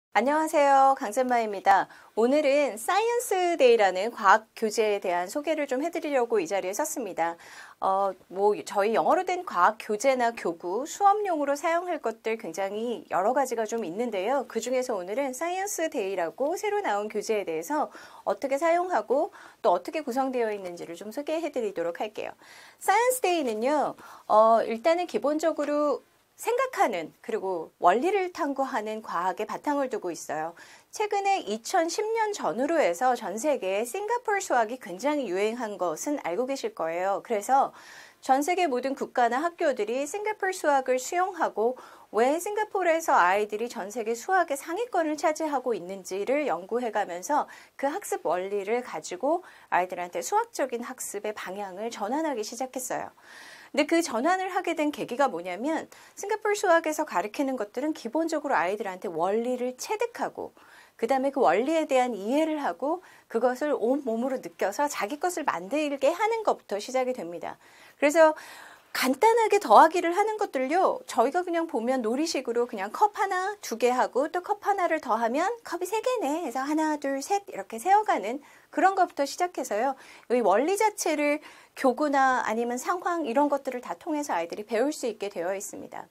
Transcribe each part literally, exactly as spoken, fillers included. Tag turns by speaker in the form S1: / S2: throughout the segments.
S1: 안녕하세요. 강쌤마입니다. 오늘은 사이언스 데이라는 과학 교재에 대한 소개를 좀 해드리려고 이 자리에 섰습니다. 어, 뭐 저희 영어로 된 과학 교재나 교구, 수업용으로 사용할 것들 굉장히 여러 가지가 좀 있는데요. 그 중에서 오늘은 사이언스 데이라고 새로 나온 교재에 대해서 어떻게 사용하고 또 어떻게 구성되어 있는지를 좀 소개해드리도록 할게요. 사이언스 데이는요, 어, 일단은 기본적으로 생각하는 그리고 원리를 탐구하는 과학의 바탕을 두고 있어요. 최근에 이천십 년 전후로 해서 전 세계에 싱가포르 수학이 굉장히 유행한 것은 알고 계실 거예요. 그래서 전 세계 모든 국가나 학교들이 싱가포르 수학을 수용하고 왜 싱가포르에서 아이들이 전 세계 수학의 상위권을 차지하고 있는지를 연구해가면서 그 학습 원리를 가지고 아이들한테 수학적인 학습의 방향을 전환하기 시작했어요. 근데 그 전환을 하게 된 계기가 뭐냐면 싱가포르 수학에서 가르치는 것들은 기본적으로 아이들한테 원리를 체득하고 그 다음에 그 원리에 대한 이해를 하고 그것을 온몸으로 느껴서 자기 것을 만들게 하는 것부터 시작이 됩니다. 그래서 간단하게 더하기를 하는 것들요, 저희가 그냥 보면 놀이식으로 그냥 컵 하나, 두 개 하고 또 컵 하나를 더하면 컵이 세 개네 해서 하나, 둘, 셋 이렇게 세어가는 그런 것부터 시작해서요. 이 원리 자체를 교구나 아니면 상황 이런 것들을 다 통해서 아이들이 배울 수 있게 되어 있습니다.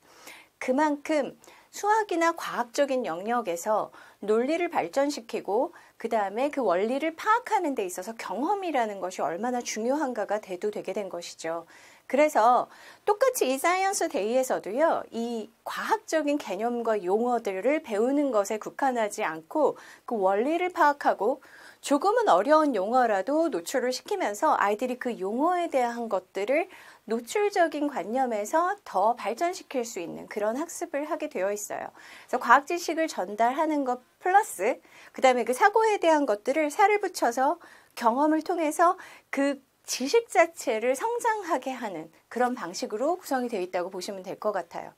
S1: 그만큼 수학이나 과학적인 영역에서 논리를 발전시키고 그 다음에 그 원리를 파악하는 데 있어서 경험이라는 것이 얼마나 중요한가가 대두되게 된 것이죠. 그래서 똑같이 이 사이언스 데이에서도요, 이 과학적인 개념과 용어들을 배우는 것에 국한하지 않고 그 원리를 파악하고 조금은 어려운 용어라도 노출을 시키면서 아이들이 그 용어에 대한 것들을 노출적인 관념에서 더 발전시킬 수 있는 그런 학습을 하게 되어 있어요. 그래서 과학 지식을 전달하는 것 플러스 그 다음에 그 사고에 대한 것들을 살을 붙여서 경험을 통해서 그 지식 자체를 성장하게 하는 그런 방식으로 구성이 되어 있다고 보시면 될 것 같아요.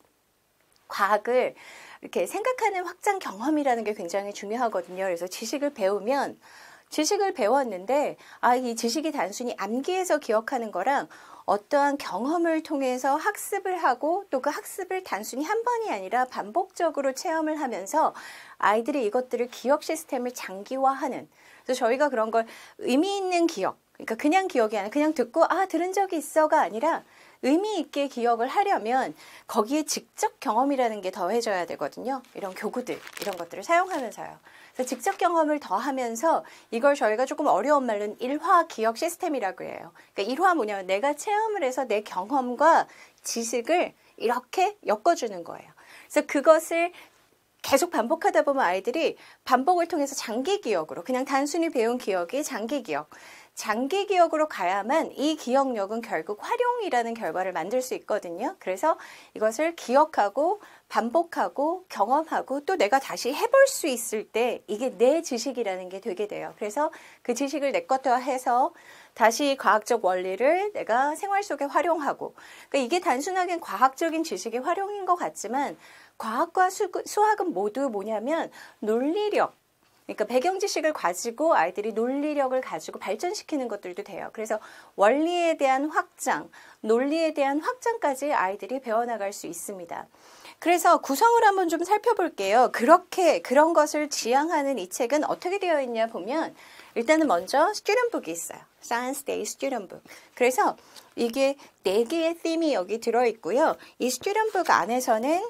S1: 과학을 이렇게 생각하는 확장 경험이라는 게 굉장히 중요하거든요. 그래서 지식을 배우면 지식을 배웠는데 아, 이 지식이 단순히 암기해서 기억하는 거랑 어떠한 경험을 통해서 학습을 하고 또 그 학습을 단순히 한 번이 아니라 반복적으로 체험을 하면서 아이들이 이것들을 기억 시스템을 장기화하는, 그래서 저희가 그런 걸 의미 있는 기억, 그러니까 그냥 기억이 아니라 그냥 듣고 아 들은 적이 있어가 아니라 의미 있게 기억을 하려면 거기에 직접 경험이라는 게 더해져야 되거든요. 이런 교구들, 이런 것들을 사용하면서요. 그래서 직접 경험을 더하면서 이걸 저희가 조금 어려운 말로는 일화 기억 시스템이라고 해요. 그러니까 일화 뭐냐면 내가 체험을 해서 내 경험과 지식을 이렇게 엮어주는 거예요. 그래서 그것을 계속 반복하다 보면 아이들이 반복을 통해서 장기 기억으로, 그냥 단순히 배운 기억이 장기 기억, 장기 기억으로 가야만 이 기억력은 결국 활용이라는 결과를 만들 수 있거든요. 그래서 이것을 기억하고 반복하고 경험하고 또 내가 다시 해볼 수 있을 때 이게 내 지식이라는 게 되게 돼요. 그래서 그 지식을 내 것도 해서 다시 과학적 원리를 내가 생활 속에 활용하고, 그러니까 이게 단순하게 과학적인 지식의 활용인 것 같지만 과학과 수, 수학은 모두 뭐냐면 논리력, 그러니까 배경 지식을 가지고 아이들이 논리력을 가지고 발전시키는 것들도 돼요. 그래서 원리에 대한 확장, 논리에 대한 확장까지 아이들이 배워나갈 수 있습니다. 그래서 구성을 한번 좀 살펴볼게요. 그렇게 그런 것을 지향하는 이 책은 어떻게 되어 있냐 보면 일단은 먼저 스튜던북이 있어요. Science Day 스튜던북. 그래서 이게 네 개의 팀이 여기 들어있고요. 이 스튜던북 안에서는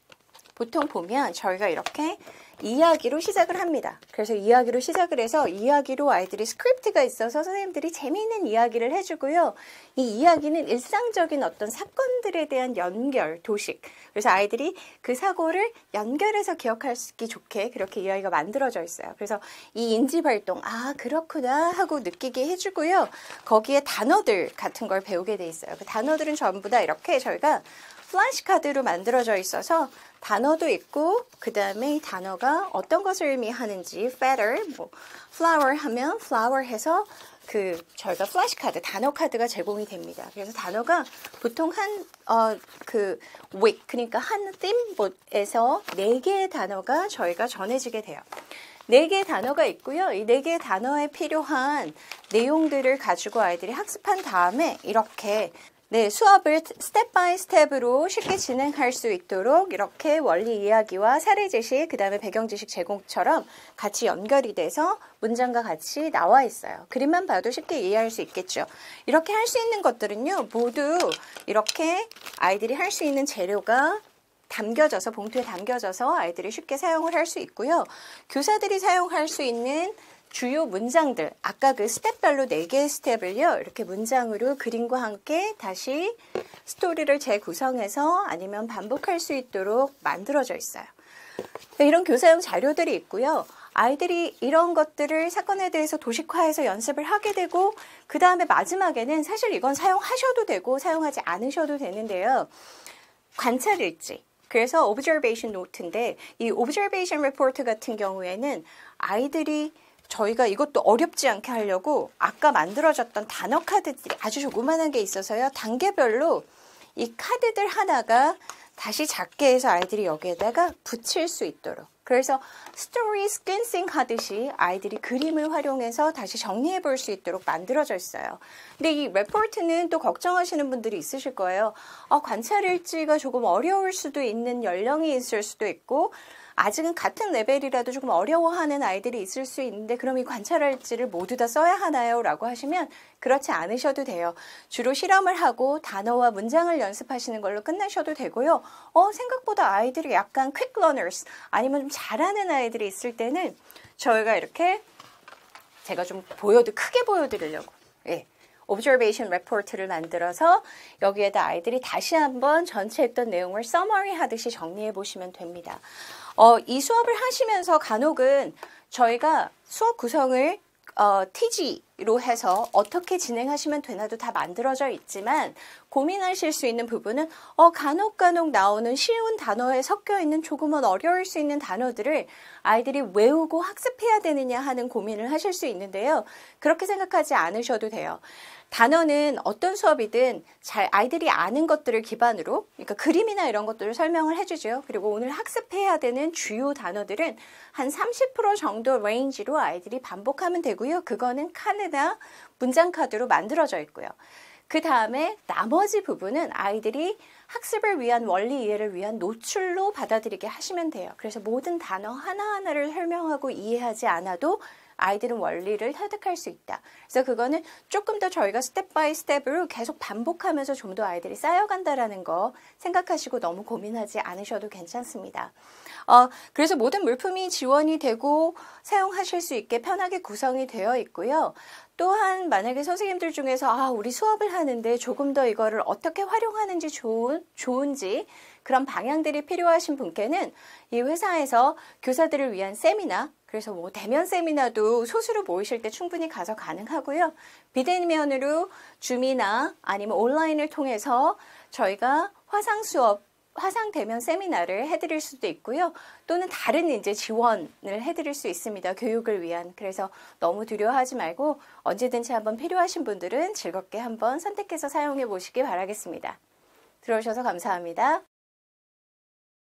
S1: 보통 보면 저희가 이렇게 이야기로 시작을 합니다. 그래서 이야기로 시작을 해서 이야기로 아이들이 스크립트가 있어서 선생님들이 재미있는 이야기를 해주고요. 이 이야기는 일상적인 어떤 사건들에 대한 연결, 도식. 그래서 아이들이 그 사고를 연결해서 기억하기 좋게 그렇게 이야기가 만들어져 있어요. 그래서 이 인지발동, 아 그렇구나 하고 느끼게 해주고요. 거기에 단어들 같은 걸 배우게 돼 있어요. 그 단어들은 전부 다 이렇게 저희가 플래시카드로 만들어져 있어서 단어도 있고 그 다음에 이 단어가 어떤 것을 의미하는지 feather, 뭐 flower 하면 flower 해서 그 저희가 플래시카드, 단어 카드가 제공이 됩니다. 그래서 단어가 보통 한 어 그 week, 그러니까 한 theme에서 네 개의 단어가 저희가 전해지게 돼요. 네 개의 단어가 있고요. 이 네 개의 단어에 필요한 내용들을 가지고 아이들이 학습한 다음에 이렇게 네, 수업을 스텝 바이 스텝으로 쉽게 진행할 수 있도록 이렇게 원리 이야기와 사례 제시, 그 다음에 배경 지식 제공처럼 같이 연결이 돼서 문장과 같이 나와 있어요. 그림만 봐도 쉽게 이해할 수 있겠죠. 이렇게 할 수 있는 것들은요, 모두 이렇게 아이들이 할 수 있는 재료가 담겨져서, 봉투에 담겨져서 아이들이 쉽게 사용을 할 수 있고요. 교사들이 사용할 수 있는 주요 문장들, 아까 그 스텝별로 네 개의 스텝을요, 이렇게 문장으로 그림과 함께 다시 스토리를 재구성해서 아니면 반복할 수 있도록 만들어져 있어요. 이런 교사용 자료들이 있고요. 아이들이 이런 것들을 사건에 대해서 도식화해서 연습을 하게 되고, 그 다음에 마지막에는 사실 이건 사용하셔도 되고 사용하지 않으셔도 되는데요. 관찰 일지. 그래서 observation note인데, 이 observation report 같은 경우에는 아이들이 저희가 이것도 어렵지 않게 하려고 아까 만들어졌던 단어 카드들이 아주 조그만한 게 있어서요. 단계별로 이 카드들 하나가 다시 작게 해서 아이들이 여기에다가 붙일 수 있도록. 그래서 스토리 스캔싱 하듯이 아이들이 그림을 활용해서 다시 정리해 볼 수 있도록 만들어져 있어요. 근데 이 레포트는 또 걱정하시는 분들이 있으실 거예요. 아, 관찰 일지가 조금 어려울 수도 있는 연령이 있을 수도 있고, 아직은 같은 레벨이라도 조금 어려워하는 아이들이 있을 수 있는데 그럼 이 관찰할지를 모두 다 써야 하나요? 라고 하시면 그렇지 않으셔도 돼요. 주로 실험을 하고 단어와 문장을 연습하시는 걸로 끝내셔도 되고요. 어, 생각보다 아이들이 약간 quick learners 아니면 좀 잘하는 아이들이 있을 때는 저희가 이렇게 제가 좀 보여드, 크게 보여드리려고 예. observation report를 만들어서 여기에다 아이들이 다시 한번 전체 했던 내용을 summary 하듯이 정리해 보시면 됩니다. 어, 이 수업을 하시면서 간혹은 저희가 수업 구성을 어, 티지로 해서 어떻게 진행하시면 되나도 다 만들어져 있지만 고민하실 수 있는 부분은 어, 간혹 간혹 나오는 쉬운 단어에 섞여 있는 조금은 어려울 수 있는 단어들을 아이들이 외우고 학습해야 되느냐 하는 고민을 하실 수 있는데요. 그렇게 생각하지 않으셔도 돼요. 단어는 어떤 수업이든 잘 아이들이 아는 것들을 기반으로, 그러니까 그림이나 이런 것들을 설명을 해주죠. 그리고 오늘 학습해야 되는 주요 단어들은 한 삼십 퍼센트 정도 레인지로 아이들이 반복하면 되고요. 그거는 카드나 문장 카드로 만들어져 있고요. 그 다음에 나머지 부분은 아이들이 학습을 위한 원리 이해를 위한 노출로 받아들이게 하시면 돼요. 그래서 모든 단어 하나하나를 설명하고 이해하지 않아도 아이들은 원리를 획득할 수 있다. 그래서 그거는 조금 더 저희가 스텝 바이 스텝으로 계속 반복하면서 좀 더 아이들이 쌓여간다라는 거 생각하시고 너무 고민하지 않으셔도 괜찮습니다. 어, 그래서 모든 물품이 지원이 되고 사용하실 수 있게 편하게 구성이 되어 있고요. 또한 만약에 선생님들 중에서 아, 우리 수업을 하는데 조금 더 이거를 어떻게 활용하는지 좋은, 좋은지 그런 방향들이 필요하신 분께는 이 회사에서 교사들을 위한 세미나, 그래서 뭐 대면 세미나도 소수로 모이실 때 충분히 가서 가능하고요. 비대면으로 줌이나 아니면 온라인을 통해서 저희가 화상 수업, 화상 대면 세미나를 해드릴 수도 있고요. 또는 다른 이제 지원을 해드릴 수 있습니다. 교육을 위한. 그래서 너무 두려워하지 말고 언제든지 한번 필요하신 분들은 즐겁게 한번 선택해서 사용해 보시기 바라겠습니다. 들어오셔서 감사합니다.